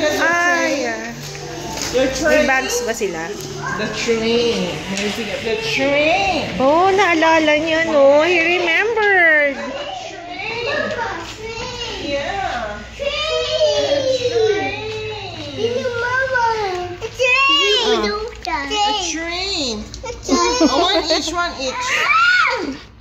Yeah. Your train. May bags ba sila? The train. Amazing at the train. Oh, naalala niya, no? He remembered. Yeah. A train. I want each one each.